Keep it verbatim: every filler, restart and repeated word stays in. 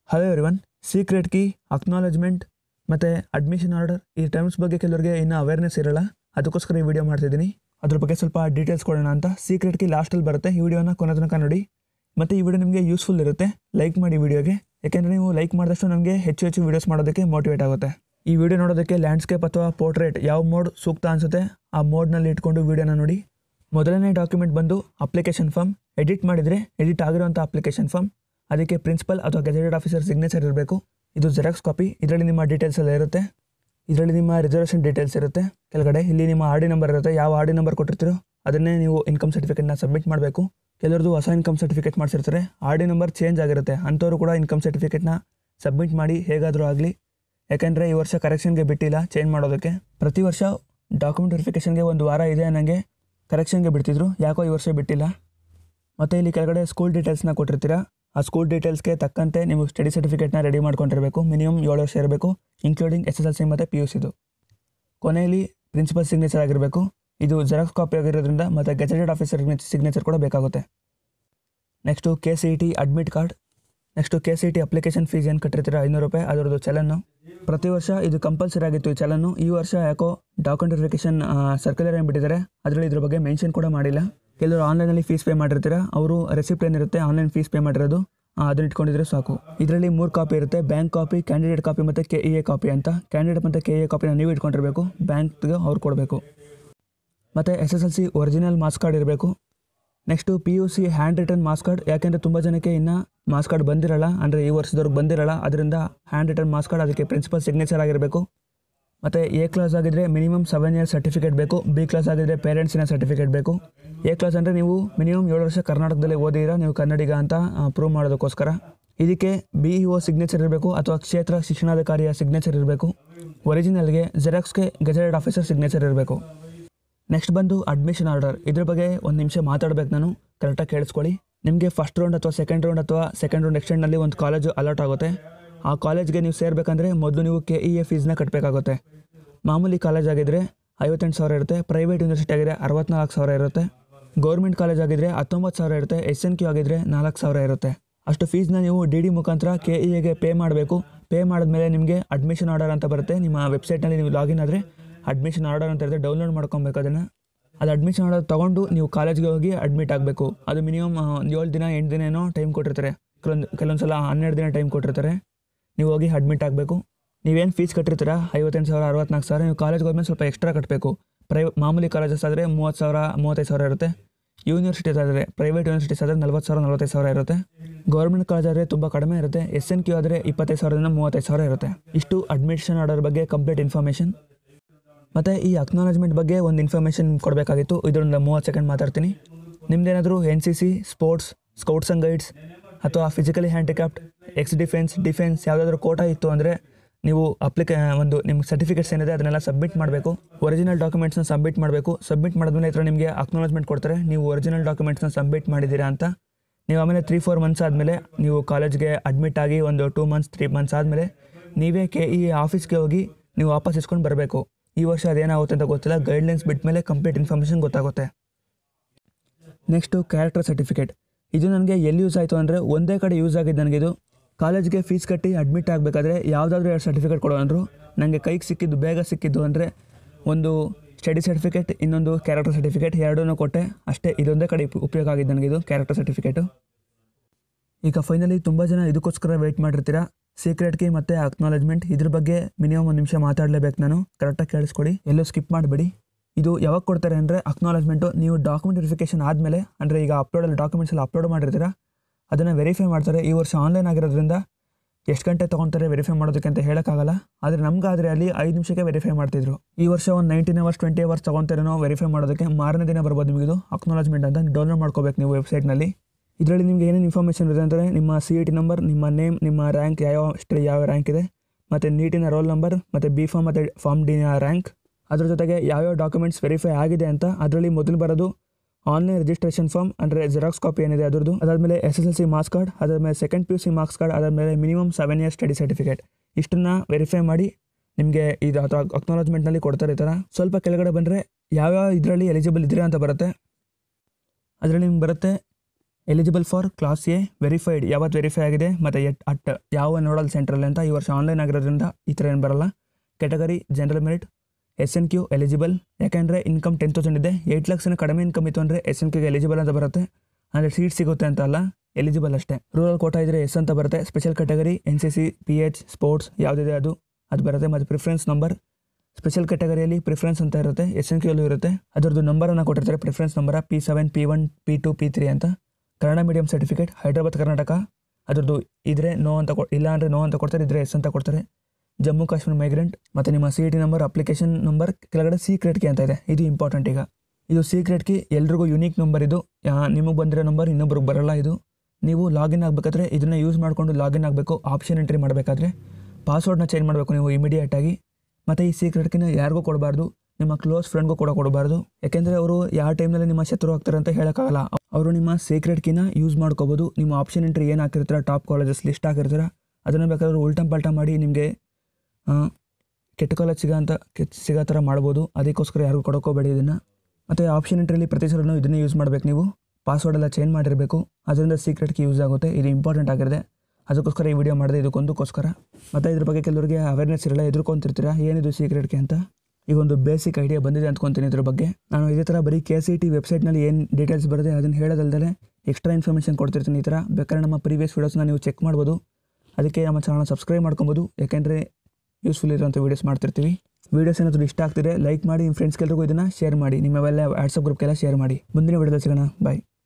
Hello everyone, secret key, acknowledgement ಮತ್ತು admission order ಈ terms ಬಗ್ಗೆ ಕೆಲವರಿಗೆ ಇನ್ನೂ ಅವೇರ್ನೆಸ್ ಇರಲ್ಲ. ಅದಕ್ಕೋಸ್ಕರ ಈ ವಿಡಿಯೋ ಮಾಡ್ತಿದ್ದೀನಿ. ಅದ್ರ ಬಗ್ಗೆ ಸ್ವಲ್ಪ ಡೀಟೇಲ್ಸ್ ಕೊಡೋಣ ಅಂತ. ಸೀಕ್ರೆಟ್ ಕೀ ಲಾಸ್ಟಲ್ಲಿ ಬರುತ್ತೆ. ಈ ವಿಡಿಯೋನ ಕೊನೆ ತನಕ ನೋಡಿ. ಮತ್ತು ಈ ವಿಡಿಯೋ ನಿಮಗೆ ಯೂಸ್ಫುಲ್ ಇರುತ್ತೆ. ಲೈಕ್ ಮಾಡಿ ವಿಡಿಯೋಗೆ, ಯಾಕೆಂದರೆ ನೀವು ಲೈಕ್ ಮಾಡಿದಷ್ಟು ನಮಗೆ ಹೆಚ್ಚು ಹೆಚ್ಚು ವೀಡಿಯೋಸ್ ಮಾಡೋದಕ್ಕೆ ಮೋಟಿವೇಟ್ ಆಗುತ್ತೆ. ಈ ವಿಡಿಯೋ ನೋಡೋದಕ್ಕೆ ಲ್ಯಾಂಡ್ಸ್ಕೇಪ್ ಅಥವಾ ಪೋರ್ಟ್ರೇಟ್ ಯಾವ ಮೋಡ್ ಸೂಕ್ತ ಅನಿಸುತ್ತೆ ಆ ಮೋಡ್ನಲ್ಲಿ ಇಟ್ಕೊಂಡು ವಿಡಿಯೋನ ನೋಡಿ. ಮೊದಲನೇ ಡಾಕ್ಯುಮೆಂಟ್ ಬಂದು ಅಪ್ಲಿಕೇಶನ್ ಫಾರ್ಮ್. ಎಡಿಟ್ ಮಾಡಿದರೆ ಎಡಿಟ್ ಆಗಿರುವಂಥ ಅಪ್ಲಿಕೇಶನ್ ಫಾರ್ಮ್. ಅದಕ್ಕೆ ಪ್ರಿನ್ಸಿಪಲ್ ಅಥವಾ ಗೆಜೆಟೆಡ್ ಆಫೀಸರ್ ಸಿಗ್ನೇಚರ್ ಇರಬೇಕು. ಇದು ಜೆರಾಕ್ಸ್ ಕಾಪಿ. ಇದರಲ್ಲಿ ನಿಮ್ಮ ಡೀಟೇಲ್ಸ್ ಎಲ್ಲ ಇರುತ್ತೆ. ಇದರಲ್ಲಿ ನಿಮ್ಮ ರಿಸರ್ವೇಷನ್ ಡೀಟೇಲ್ಸ್ ಇರುತ್ತೆ. ಕೆಳಗಡೆ ಇಲ್ಲಿ ನಿಮ್ಮ ಆರ್ ಡಿ ನಂಬರ್ ಇರುತ್ತೆ. ಯಾವ ಆರ್ ಡಿ ನಂಬರ್ ಕೊಟ್ಟಿರ್ತೀರೋ ಅದನ್ನೇ ನೀವು ಇನ್ಕಮ್ ಸರ್ಟಿಫಿಕೇಟ್ನ ಸಬ್ಮಿಟ್ ಮಾಡಬೇಕು. ಕೆಲವ್ರದ್ದು ಹೊಸ ಇನ್ಕಮ್ ಸರ್ಟಿಫಿಕೇಟ್ ಮಾಡಿಸಿರ್ತಾರೆ, ಆರ್ ಡಿ ನಂಬರ್ ಚೇಂಜ್ ಆಗಿರುತ್ತೆ. ಅಂಥವ್ರು ಕೂಡ ಇನ್ಕಮ್ ಸರ್ಟಿಫಿಕೇಟ್ನ ಸಬ್ಮಿಟ್ ಮಾಡಿ ಹೇಗಾದರೂ ಆಗಲಿ. ಯಾಕೆಂದರೆ ಈ ವರ್ಷ ಕರೆಕ್ಷನ್ಗೆ ಬಿಟ್ಟಿಲ್ಲ ಚೇಂಜ್ ಮಾಡೋದಕ್ಕೆ. ಪ್ರತಿ ವರ್ಷ ಡಾಕ್ಯುಮೆಂಟ್ ವೆರಿಫಿಕೇಷನ್ಗೆ ಒಂದು ವಾರ ಇದೆ ನನಗೆ ಕರೆಕ್ಷನ್ಗೆ ಬಿಡ್ತಿದ್ರು, ಯಾಕೋ ಈ ವರ್ಷ ಬಿಟ್ಟಿಲ್ಲ. ಮತ್ತು ಇಲ್ಲಿ ಕೆಳಗಡೆ ಸ್ಕೂಲ್ ಡೀಟೇಲ್ಸ್ನ ಕೊಟ್ಟಿರ್ತೀರಾ. ಆ ಸ್ಕೂಲ್ ಡೀಟೇಲ್ಸ್ಗೆ ತಕ್ಕಂತೆ ನೀವು ಸ್ಟಡಿ ಸರ್ಟಿಫಿಕೇಟ್ನ ರೆಡಿ ಮಾಡ್ಕೊಂಡಿರಬೇಕು. ಮಿನಿಮಮ್ ಏಳು ವರ್ಷ ಇರಬೇಕು, including S S L C ಮತ್ತು ಪಿ ಯು ಸಿದು. ಕೊನೆಯಲ್ಲಿ ಪ್ರಿನ್ಸಿಪಲ್ ಸಿಗ್ನೇಚರ್ ಆಗಿರಬೇಕು. ಇದು ಜೆರಾಕ್ಸ್ ಕಾಪಿ ಆಗಿರೋದ್ರಿಂದ ಮತ್ತು ಗೆಜೆಟೆಡ್ ಆಫೀಸರ್ ಸಿಗ್ನೇಚರ್ ಕೂಡ ಬೇಕಾಗುತ್ತೆ. Next K C E T admit card. Next K C E T application fees ಏನು ಕಟ್ಟಿರ್ತೀರ ಐನೂರು ರೂಪಾಯಿ, ಅದರದ್ದು ಚಲನ್ನು. ಪ್ರತಿ ವರ್ಷ ಇದು ಕಂಪಲ್ಸರಿ ಆಗಿತ್ತು ಈ ಚಲನ್ನು. ಈ ವರ್ಷ ಯಾಕೋ ಡಾಕ್ಯುಮೆಂಟ್ ವೆರಿಫಿಕೇಷನ್ ಸರ್ಕ್ಯುಲರ್ ಏನು ಬಿಟ್ಟಿದ್ದಾರೆ, ಅದರಲ್ಲಿ ಇದ್ರ ಬಗ್ಗೆ ಮೆನ್ಷನ್ ಕೂಡ ಮಾಡಿಲ್ಲ. ಕೆಲವರು ಆನ್ಲೈನಲ್ಲಿ ಫೀಸ್ ಪೇ ಮಾಡಿರ್ತೀರ, ಅವರು ರೆಸಿಪ್ಟ್ ಏನಿರುತ್ತೆ ಆನ್ಲೈನ್ ಫೀಸ್ ಪೇ ಮಾಡಿರೋದು ಅದನ್ನ ಇಟ್ಕೊಂಡಿದ್ರೆ ಸಾಕು. ಇದರಲ್ಲಿ ಮೂರು ಕಾಪಿ ಇರುತ್ತೆ, ಬ್ಯಾಂಕ್ ಕಾಪಿ, ಕ್ಯಾಂಡಿಡೇಟ್ ಕಾಪಿ ಮತ್ತು ಕೆ ಇ ಎ ಕಾಪಿ ಅಂತ. ಕ್ಯಾಂಡಿಡೇಟ್ ಮತ್ತು ಕೆ ಇ ಎ ಕಾಪಿನ ನೀವು ಇಟ್ಕೊಂಡಿರಬೇಕು, ಬ್ಯಾಂಕ್ಗೆ ಅವ್ರು ಕೊಡಬೇಕು. ಮತ್ತು S S L C original marks card ಇರಬೇಕು. Next P U C handwritten marks card. ಯಾಕೆಂದರೆ ತುಂಬ ಜನಕ್ಕೆ ಇನ್ನೂ ಮಾರ್ಕ್ಸ್ ಕಾರ್ಡ್ ಬಂದಿರಲ್ಲ, ಅಂದರೆ ಈ ವರ್ಷದವ್ರಿಗೆ ಬಂದಿರಲ್ಲ. ಅದರಿಂದ ಹ್ಯಾಂಡ್ ರಿಟರ್ನ್ ಮಾರ್ಕ್ಸ್ ಕಾರ್ಡ್, ಅದಕ್ಕೆ ಪ್ರಿನ್ಸಿಪಲ್ ಸಿಗ್ನೇಚರ್ ಆಗಿರಬೇಕು. ಮತ್ತು ಎ ಕ್ಲಾಸ್ ಆಗಿದ್ದರೆ ಮಿನಿಮಮ್ ಸೆವೆನ್ ಇಯರ್ಸ್ ಸರ್ಟಿಫಿಕೇಟ್ ಬೇಕು. ಬಿ ಕ್ಲಾಸ್ ಆಗಿದ್ದರೆ ಪೇರೆಂಟ್ಸಿನ ಸರ್ಟಿಫಿಕೇಟ್ ಬೇಕು. ಎ ಕ್ಲಾಸ್ ಅಂದರೆ ನೀವು ಮಿನಿಮಮ್ ಏಳು ವರ್ಷ ಕರ್ನಾಟಕದಲ್ಲಿ ಓದಿರ, ನೀವು ಕನ್ನಡಿಗ ಅಂತ ಪ್ರೂವ್ ಮಾಡೋದಕ್ಕೋಸ್ಕರ. ಇದಕ್ಕೆ ಬಿ ಇ ಒ ಸಿಗ್ನೇಚರ್ ಇರಬೇಕು ಅಥವಾ ಕ್ಷೇತ್ರ ಶಿಕ್ಷಣಾಧಿಕಾರಿಯ ಸಿಗ್ನೇಚರ್ ಇರಬೇಕು. ಒರಿಜಿನಲ್ಗೆ ಜೆರಾಕ್ಸ್ಗೆ ಗೆಜೆಟೆಡ್ ಆಫೀಸರ್ ಸಿಗ್ನೇಚರ್ ಇರಬೇಕು. ನೆಕ್ಸ್ಟ್ ಬಂದು ಅಡ್ಮಿಷನ್ ಆರ್ಡರ್. ಇದ್ರ ಬಗ್ಗೆ ಒಂದು ನಿಮಿಷ ಮಾತಾಡಬೇಕು ನಾನು, ಕರೆಕ್ಟಾಗಿ ಕೇಳಿಸ್ಕೊಳ್ಳಿ. ನಿಮಗೆ ಫಸ್ಟ್ ರೌಂಡ್ ಅಥವಾ ಸೆಕೆಂಡ್ ರೌಂಡ್ ಅಥವಾ ಸೆಕೆಂಡ್ ರೌಂಡ್ ಎಕ್ಸ್ಟೆಂಡ್ನಲ್ಲಿ ಒಂದು ಕಾಲೇಜು ಅಲಾಟ್ ಆಗುತ್ತೆ. ಆ ಕಾಲೇಜ್ಗೆ ನೀವು ಸೇರಬೇಕಂದ್ರೆ ಮೊದಲು ನೀವು ಕೆ ಇ ಎ ಫೀಸ್ನ ಕಟ್ಟಬೇಕಾಗುತ್ತೆ. ಮಾಮೂಲಿ ಕಾಲೇಜ್ ಆಗಿದ್ದರೆ ಐವತ್ತೆಂಟು ಸಾವಿರ ಇರುತ್ತೆ. ಪ್ರೈವೇಟ್ ಯೂನಿವರ್ಸಿಟಿ ಆಗಿದ್ರೆ ಅರವತ್ನಾಲ್ಕು ಸಾವಿರ ಇರುತ್ತೆ. ಗೌರ್ಮೆಂಟ್ ಕಾಲೇಜ್ ಆಗಿದ್ದರೆ ಹತ್ತೊಂಬತ್ತು ಸಾವಿರ ಇರುತ್ತೆ. ಎಸ್ ಎನ್ ಕ್ಯೂ ಆಗಿದ್ದರೆ ನಾಲ್ಕು ಸಾವಿರ ಇರುತ್ತೆ. ಅಷ್ಟು ಫೀಸ್ನ ನೀವು ಡಿ ಡಿ ಮುಖಾಂತರ ಕೆ ಇ ಎಗೆ ಪೇ ಮಾಡಬೇಕು. ಪೇ ಮಾಡಿದ್ಮೇಲೆ ನಿಮಗೆ ಅಡ್ಮಿಷನ್ ಆರ್ಡರ್ ಅಂತ ಬರುತ್ತೆ. ನಿಮ್ಮ ವೆಬ್ಸೈಟ್ನಲ್ಲಿ ನೀವು ಲಾಗಿನ್ ಆದರೆ ಅಡ್ಮಿಷನ್ ಆರ್ಡರ್ ಅಂತ ಇರುತ್ತೆ, ಡೌನ್ಲೋಡ್ ಮಾಡ್ಕೊಬೇಕು ಅದನ್ನು. ಅದು ಅಡ್ಮಿಷನ್ ಆರ್ಡರ್ ತೊಗೊಂಡು ನೀವು ಕಾಲೇಜ್ಗೆ ಹೋಗಿ ಅಡ್ಮಿಟ್ ಆಗಬೇಕು. ಅದು ಮಿನಿಮಮ್ ಏಳು ದಿನ ಎಂಟು ದಿನ ಏನೋ ಟೈಮ್ ಕೊಟ್ಟಿರ್ತಾರೆ. ಕೆಲವೊಂದು ಕೆಲವೊಂದು ಸಲ ಹನ್ನೆರಡು ದಿನ ಟೈಮ್ ಕೊಟ್ಟಿರ್ತಾರೆ. ನೀವು ಹೋಗಿ ಅಡ್ಮಿಟ್ ಆಗಬೇಕು. ನೀವೇನು ಫೀಸ್ ಕಟ್ಟಿರ್ತೀರ ಐವತ್ತೆಂಟು ಸಾವಿರ ಅರವತ್ನಾಲ್ಕು ಸಾವಿರ, ನೀವು ಕಾಲೇಜ್ಗೆ ಹೋದ್ಮೇಲೆ ಸ್ವಲ್ಪ ಎಕ್ಸ್ಟ್ರಾ ಕಟ್ಟಬೇಕು. ಪ್ರೈ ಮಾಮೂಲಿ ಕಾಲೇಜಸ್ ಆದರೆ ಮೂವತ್ತು ಸಾವಿರ ಮೂವತ್ತೈದು ಸಾವಿರ ಇರುತ್ತೆ. ಯೂನಿವರ್ಸಿಟೀಸ್ ಆದರೆ ಪ್ರೈವೇಟ್ ಯೂನಿವರ್ಸಿಟೀಸ್ ಆದರೆ ನಲ್ವತ್ತು ಸಾವಿರ ನಲ್ವತ್ತೈದು ಸಾವಿರ ಇರುತ್ತೆ. ಗೌರ್ಮೆಂಟ್ ಕಾಲೇಜ್ ಆದರೆ ತುಂಬ ಕಡಿಮೆ ಇರುತ್ತೆ. ಎಸ್ ಎನ್ ಕ್ಯೂ ಆದರೆ ಇಪ್ಪತ್ತೈದು ಸಾವಿರದಿಂದ ಮೂವತ್ತೈದು ಸಾವಿರ ಇರುತ್ತೆ. ಇಷ್ಟು ಅಡ್ಮಿಷನ್ ಆರ್ಡರ್ ಬಗ್ಗೆ ಕಂಪ್ಲೀಟ್ ಇನ್ಫಾರ್ಮೇಷನ್. ಮತ್ತು ಈ ಅಕ್ನಾಲೆಜ್ಮೆಂಟ್ ಬಗ್ಗೆ ಒಂದು ಇನ್ಫಾರ್ಮೇಷನ್ ಕೊಡಬೇಕಾಗಿತ್ತು. ಇದರಿಂದ ಮೂವತ್ತು ಸೆಕೆಂಡ್ ಮಾತಾಡ್ತೀನಿ. ನಿಮ್ದೇನಾದರೂ N C C, sports, scouts and guides ಅಥವಾ physically handicapped, ex defence, defence ಯಾವುದಾದ್ರೂ ಕೋಟಾ ಇತ್ತು ಅಂದರೆ ನೀವು ಅಪ್ಲಿಕೇ ಒಂದು ನಿಮ್ಮ ಸರ್ಟಿಫಿಕೇಟ್ಸ್ ಏನಿದೆ ಅದನ್ನೆಲ್ಲ ಸಬ್ಮಿಟ್ ಮಾಡಬೇಕು. ಒರಿಜಿನಲ್ ಡಾಕ್ಯುಮೆಂಟ್ಸ್ನ ಸಬ್ಮಿಟ್ ಮಾಡಬೇಕು. ಸಬ್ಮಿಟ್ ಮಾಡಿದ್ಮೇಲೆ ಈ ಥರ ನಿಮಗೆ ಅಕ್ನಾಲೆಜ್ಮೆಂಟ್ ಕೊಡ್ತಾರೆ, ನೀವು ಒರಿಜಿನಲ್ ಡಾಕ್ಯುಮೆಂಟ್ಸ್ನ ಸಬ್ಮಿಟ್ ಮಾಡಿದ್ದೀರಾ ಅಂತ. ನೀವು ಆಮೇಲೆ ತ್ರೀ ಫೋರ್ ಮಂತ್ಸ್ ಆದಮೇಲೆ ನೀವು ಕಾಲೇಜ್ಗೆ ಅಡ್ಮಿಟ್ ಆಗಿ ಒಂದು ಟೂ ಮಂತ್ಸ್ ತ್ರೀ ಮಂತ್ಸ್ ಆದಮೇಲೆ ನೀವೇ ಕೆ ಇ ಆಫೀಸ್ಗೆ ಹೋಗಿ ನೀವು ವಾಪಸ್ ಇಸ್ಕೊಂಡು ಬರಬೇಕು. ಈ ವರ್ಷ ಅದೇನಾಗುತ್ತೆ ಅಂತ ಗೊತ್ತಿಲ್ಲ. ಗೈಡ್ಲೈನ್ಸ್ ಬಿಟ್ಟ ಮೇಲೆ ಕಂಪ್ಲೀಟ್ ಇನ್ಫಾರ್ಮೇಷನ್ ಗೊತ್ತಾಗುತ್ತೆ. Next character certificate. ಇದು ನನಗೆ ಎಲ್ಲಿ ಯೂಸ್ ಆಯಿತು ಅಂದರೆ ಒಂದೇ ಕಡೆ ಯೂಸ್ ಆಗಿದ್ದು ನನಗಿದು. ಕಾಲೇಜ್ಗೆ ಫೀಸ್ ಕಟ್ಟಿ ಅಡ್ಮಿಟ್ ಆಗಬೇಕಾದ್ರೆ ಯಾವುದಾದ್ರೂ ಎರಡು ಸರ್ಟಿಫಿಕೇಟ್ ಕೊಡೋ ಅಂದರು. ನನಗೆ ಕೈಗೆ ಸಿಕ್ಕಿದ್ದು ಬೇಗ ಸಿಕ್ಕಿದ್ದು ಅಂದರೆ ಒಂದು ಸ್ಟಡಿ ಸರ್ಟಿಫಿಕೇಟ್, ಇನ್ನೊಂದು ಕ್ಯಾರೆಕ್ಟರ್ ಸರ್ಟಿಫಿಕೇಟ್. ಎರಡೂ ಕೊಟ್ಟೆ ಅಷ್ಟೇ. ಇದೊಂದೇ ಕಡೆ ಉಪಯೋಗ ಆಗಿದ್ದು ನನಗಿದು ಕ್ಯಾರೆಕ್ಟರ್ ಸರ್ಟಿಫಿಕೇಟು. ಈಗ ಫೈನಲಿ ತುಂಬ ಜನ ಇದಕ್ಕೋಸ್ಕರ ವೆಯ್ಟ್ ಮಾಡಿರ್ತೀರಾ, ಸೀಕ್ರೆಟ್ ಕೀ ಮತ್ತು ಅಕ್ನಾಲೆಜ್ಮೆಂಟ್. ಇದ್ರ ಬಗ್ಗೆ ಮಿನಿಮಮ್ ಒಂದು ನಿಮಿಷ ಮಾತಾಡಲೇಬೇಕು ನಾನು, ಕರೆಕ್ಟಾಗಿ ಕೇಳಿಸ್ಕೊಳ್ಳಿ, ಎಲ್ಲೂ ಸ್ಕಿಪ್ ಮಾಡಬೇಡಿ. ಇದು ಯಾವಾಗ ಕೊಡ್ತಾರೆ ಅಂದರೆ ಅಕ್ನಾಲೆಜ್ಮೆಂಟು ನೀವು ಡಾಕ್ಯುಮೆಂಟ್ ವೆರಿಫಿಕೇಷನ್ ಆದಮೇಲೆ, ಅಂದರೆ ಈಗ ಅಪ್ಲೋಡಲ್ಲಿ ಡಾಕ್ಯುಮೆಂಟ್ಸ್ ಎಲ್ಲ ಅಪ್ಲೋಡ್ ಮಾಡಿರ್ತೀರಾ, ಅದನ್ನು ವೆರಿಫೈ ಮಾಡ್ತಾರೆ. ಈ ವರ್ಷ ಆನ್ಲೈನ್ ಆಗಿರೋದ್ರಿಂದ ಎಷ್ಟು ಗಂಟೆ ತೊಗೊತಾರೆ ವೆರಿಫೈ ಮಾಡೋದಕ್ಕೆ ಅಂತ ಹೇಳೋಕ್ಕಾಗಲ್ಲ. ಆದರೆ ನಮಗಾದರೆ ಅಲ್ಲಿ ಐದು ನಿಮಿಷಕ್ಕೆ ವೆರಿಫೈ ಮಾಡ್ತಿದ್ರು. ಈ ವರ್ಷ ಒಂದು ನೈನ್ಟೀನ್ ಅವರ್ಸ್ ಟ್ವೆಂಟಿ ಅವರ್ಸ್ ತೊಗೊತಾರೇನೋ ವೆರಿಫೈ ಮಾಡೋದಕ್ಕೆ. ಮಾರನೇ ದಿನ ಬರ್ಬೋದು ನಿಮಗಿದು ಅಕ್ನಾಲೆಜ್ಮೆಂಟ್ ಅಂತ. ಡೌನ್ಲೋಡ್ ಮಾಡ್ಕೋಬೇಕು ನೀವು ವೆಬ್ಸೈಟ್ನಲ್ಲಿ. ಇದರಲ್ಲಿ ನಿಮಗೆ ಏನೇನು ಇನ್ಫಾರ್ಮೇಷನ್ ಇದೆ ಅಂದರೆ ನಿಮ್ಮ ಸಿ ಇ ಟಿ ನಂಬರ್, ನಿಮ್ಮ ನೇಮ್, ನಿಮ್ಮ ರ್ಯಾಂಕ್ ಯಾವ ಸ್ಟ್ರೀ ಯಾವ ರ್ಯಾಂಕ್ ಇದೆ, ಮತ್ತು ನೀಟಿನ ರೋಲ್ ನಂಬರ್, ಮತ್ತು ಬಿ ಫಾರ್ಮ್ ಮತ್ತು ಫಾರ್ಮ್ ಡಿನ ರ್ಯಾಂಕ್. ಅದ್ರ ಜೊತೆಗೆ ಯಾವ್ಯಾವ ಡಾಕ್ಯುಮೆಂಟ್ಸ್ ವೆರಿಫೈ ಆಗಿದೆ ಅಂತ. ಅದರಲ್ಲಿ ಮೊದಲು ಬರೋದು ಆನ್ಲೈನ್ ರಿಜಿಸ್ಟ್ರೇಷನ್ ಫಾರ್ಮ್, ಅಂದರೆ ಜೆರಾಕ್ಸ್ ಕಾಪಿ ಏನಿದೆ ಅದರದ್ದು. ಅದಾದಮೇಲೆ S S L C marks card, ಅದಾದಮೇಲೆ second P U C marks card, ಅದಾದಮೇಲೆ minimum seven years study certificate. ಇಷ್ಟನ್ನು ವೆರಿಫೈ ಮಾಡಿ ನಿಮಗೆ ಇದು ಅಥವಾ ಅಕ್ನಾಲೆಜ್ಮೆಂಟ್ನಲ್ಲಿ ಕೊಡ್ತಾರೆ. ಈ ಥರ ಸ್ವಲ್ಪ ಕೆಳಗಡೆ ಬಂದರೆ ಯಾವ್ಯಾವ ಇದರಲ್ಲಿ ಎಲಿಜಿಬಲ್ ಇದ್ದೀರಾ ಅಂತ ಬರುತ್ತೆ. ಅದರಲ್ಲಿ ನಿಮ್ಗೆ ಬರುತ್ತೆ eligible for class A verified ಯಾವತ್ತು ವೆರಿಫೈ ಆಗಿದೆ ಮತ್ತು ಎಟ್ ಅಟ್ ಯಾವ ನೋಡಲ್ ಸೆಂಟ್ರಲ್ಲಿ ಅಂತ ಈ ವರ್ಷ ಆನ್ಲೈನ್ ಆಗಿರೋದ್ರಿಂದ ಈ ಥರ ಏನು ಬರಲ್ಲ. Category general merit S N Q eligible, ಯಾಕೆಂದರೆ ಇನ್ಕಮ್ ಟೆನ್ ತೌಸಂಡ್ ಇದೆ, ಏಯ್ಟ್ ಲ್ಯಾಕ್ಸಿನ ಕಡಿಮೆ ಇನ್ಕಮ್ ಇತ್ತು ಅಂದರೆ ಎಸ್ ಎನ್ ಕ್ಯೂಗೆ ಎಲಿಜಿಬಲ್ ಅಂತ ಬರುತ್ತೆ. ಅಂದರೆ ಸೀಟ್ ಸಿಗುತ್ತೆ ಅಂತ ಅಲ್ಲ, ಎಲಿಜಿಬಲ್ ಅಷ್ಟೇ. ರೂರಲ್ ಕೋಟಾ ಇದ್ದರೆ ಎಸ್ ಅಂತ ಬರುತ್ತೆ. Special category N C C P H sports ಯಾವುದಿದೆ ಅದು ಅದು ಬರುತ್ತೆ. ಮತ್ತು ಪ್ರಿಫರೆನ್ಸ್ ನಂಬರ್ ಸ್ಪೆಷಲ್ ಕೆಟಗರಿಯಲ್ಲಿ ಪ್ರಿಫರೆನ್ಸ್ ಅಂತ ಇರುತ್ತೆ, ಎಸ್ ಎನ್ ಕ್ಯೂಲ್ಲೂ ಇರುತ್ತೆ. ಅದರದ್ದು ನಂಬರನ್ನು ಕೊಟ್ಟಿರ್ತಾರೆ, preference number P seven P one P two P three ಅಂತ. ಕನ್ನಡ ಮೀಡಿಯಂ ಸರ್ಟಿಫಿಕೇಟ್ ಹೈದ್ರಾಬಾದ್ ಕರ್ನಾಟಕ ಅದರದ್ದು ಇದ್ರೆ ನೋ ಅಂತ ಕೊ ಇಲ್ಲ ಅಂದರೆ ನೋ ಅಂತ ಕೊಡ್ತಾರೆ, ಇದ್ರೆ ಎಸ್ ಅಂತ ಕೊಡ್ತಾರೆ. ಜಮ್ಮು ಕಾಶ್ಮೀರ ಮೈಗ್ರೆಂಟ್ ಮತ್ತು ನಿಮ್ಮ C E T number application number ಕೆಳಗಡೆ ಸೀಕ್ರೆಟ್ ಕೀ ಅಂತ ಇದೆ, ಇದು ಇಂಪಾರ್ಟೆಂಟ್. ಈಗ ಇದು ಸೀಕ್ರೆಟ್ ಕೀ ಎಲ್ರಿಗೂ ಯುನೀಕ್ ನಂಬರ್, ಇದು ನಿಮಗೆ ಬಂದಿರೋ ನಂಬರ್ ಇನ್ನೊಬ್ರಿಗೆ ಬರಲ್ಲ. ಇದು ನೀವು ಲಾಗಿನ್ ಆಗಬೇಕಾದ್ರೆ ಇದನ್ನು ಯೂಸ್ ಮಾಡಿಕೊಂಡು ಲಾಗಿನ್ ಆಗಬೇಕು. ಆಪ್ಷನ್ ಎಂಟ್ರಿ ಮಾಡಬೇಕಾದ್ರೆ ಪಾಸ್ವರ್ಡ್ನ ಚೇಂಜ್ ಮಾಡಬೇಕು ನೀವು ಇಮಿಡಿಯೇಟಾಗಿ. ಮತ್ತು ಈ ಸೀಕ್ರೆಟ್ ಕೀನ ಯಾರಿಗೂ ಕೊಡಬಾರ್ದು, ನಿಮ್ಮ ಕ್ಲೋಸ್ ಫ್ರೆಂಡ್ಗೂ ಕೂಡ ಕೊಡಬಾರ್ದು. ಯಾಕೆಂದರೆ ಅವರು ಯಾವ ಟೈಮ್ನಲ್ಲಿ ನಿಮ್ಮ ಶತ್ರು ಆಗ್ತಾರೆ ಅಂತ ಹೇಳೋಕ್ಕಾಗಲ್ಲ. ಅವರು ನಿಮ್ಮ ಸೀಕ್ರೆಟ್ ಕೀನ ಯೂಸ್ ಮಾಡ್ಕೋಬೋದು. ನಿಮ್ಮ ಆಪ್ಷನ್ ಎಂಟ್ರಿ ಏನು ಹಾಕಿರ್ತೀರ, ಟಾಪ್ ಕಾಲೇಜಸ್ ಲಿಸ್ಟ್ ಹಾಕಿರ್ತೀರ, ಅದನ್ನು ಬೇಕಾದ್ರೆ ಉಲ್ಟಂ ಪಲ್ಟಾ ಮಾಡಿ ನಿಮಗೆ ಕೆಟ್ಟ ಕಾಲೇಜ್ ಸಿಗೋ ಅಂತ ಸಿಗೋ ಥರ ಮಾಡ್ಬೋದು. ಅದಕ್ಕೋಸ್ಕರ ಯಾರಿಗೂ ಕೊಡೋಕೋಬೇಡಿ ಇದನ್ನು. ಮತ್ತು ಆಪ್ಷನ್ ಎಂಟ್ರಿಯಲ್ಲಿ ಪ್ರತಿ ಸಲ ಇದನ್ನೇ ಯೂಸ್ ಮಾಡಬೇಕು. ನೀವು ಪಾಸ್ವರ್ಡ್ ಎಲ್ಲ ಚೇಂಜ್ ಮಾಡಿರಬೇಕು, ಅದರಿಂದ ಸೀಕ್ರೆಟ್ ಕೀ ಯೂಸ್ ಆಗುತ್ತೆ. ಇದು ಇಂಪಾರ್ಟೆಂಟ್ ಆಗಿರುತ್ತೆ, ಅದಕ್ಕೋಸ್ಕರ ಈ ವಿಡಿಯೋ ಮಾಡಿದೆ, ಇದಕ್ಕೊಂದಕ್ಕೋಸ್ಕರ. ಮತ್ತು ಇದ್ರ ಬಗ್ಗೆ ಕೆಲವರಿಗೆ ಅವೇರ್ನೆಸ್ ಇರಲ್ಲ, ಎದುರ್ಕೊಂತಿರ್ತೀರ ಏನಿದು ಸೀಕ್ರೆಟ್ ಕೀ ಅಂತ. ಈಗ ಒಂದು ಬೇಸಿಕ್ ಐಡಿಯಾ ಬಂದಿದೆ ಅಂದ್ಕೊತೀನಿ ಇದ್ರ ಬಗ್ಗೆ. ನಾನು ಇದೇ ಥರ ಬರೀ ಕೆ ಸಿ ಟಿ ವೆಬ್ಸೈಟ್ನಲ್ಲಿ ಏನು ಡೀಟೇಲ್ಸ್ ಬರುತ್ತೆ ಅದನ್ನು ಹೇಳೋದಲ್ಲದೆ ಎಕ್ಸ್ಟ್ರಾ ಇನ್ಫಾರ್ಮೇಷನ್ ಕೊಡ್ತಿರ್ತೀನಿ. ಈ ಥರ ಬೇಕಾದ್ರೆ ನಮ್ಮ ಪ್ರೀವಿಯಸ್ ವೀಡಿಯೋಸ್ನ ನೀವು ಚೆಕ್ ಮಾಡ್ಬೋದು. ಅದಕ್ಕೆ ನಮ್ಮ ಚಾನಲ್ನ ಸಬ್ಸ್ಕ್ರೈಬ್ ಮಾಡ್ಕೊಬೋದು, ಯಾಕೆಂದರೆ ಯೂಸ್ಫುಲ್ ಇರೋಂಥ ವೀಡಿಯೋಸ್ ಮಾಡ್ತಿರ್ತೀವಿ. ವೀಡಿಯೋಸ್ ಏನಾದರೂ ಇಷ್ಟ ಆಗ್ತಿದೆ ಲೈಕ್ ಮಾಡಿ, ನಿಮ್ಮ ಫ್ರೆಂಡ್ಸ್ಗೆಲ್ರಿಗೂ ಇದನ್ನು ಶೇರ್ ಮಾಡಿ, ನಿಮ್ಮವೆಲ್ಲ ವಾಟ್ಸಪ್ ಗ್ರೂಪ್ಗೆಲ್ಲ ಶೇರ್ ಮಾಡಿ. ಮುಂದಿನ ವೀಡಿಯೋದಲ್ಲಿ ಸಿಗೋಣ, ಬಾಯ್.